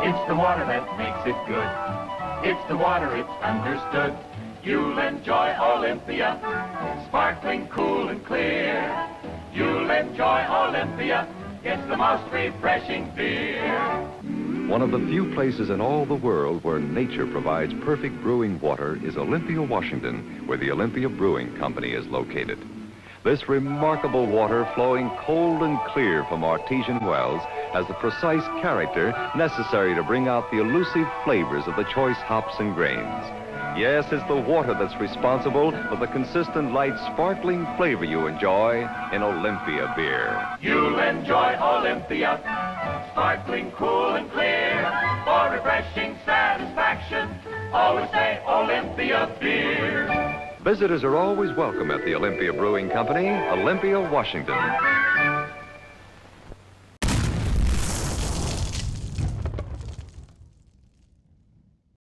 It's the water that makes it good. It's the water, it's understood. You'll enjoy Olympia, sparkling, cool, and clear. You'll enjoy Olympia, it's the most refreshing beer. One of the few places in all the world where nature provides perfect brewing water is Olympia, Washington, where the Olympia Brewing Company is located. This remarkable water, flowing cold and clear from artesian wells, has the precise character necessary to bring out the elusive flavors of the choice hops and grains. Yes, it's the water that's responsible for the consistent, light, sparkling flavor you enjoy in Olympia beer. You'll enjoy Olympia, sparkling, cool, and clear. For refreshing satisfaction, always say Olympia beer. Visitors are always welcome at the Olympia Brewing Company, Olympia, Washington.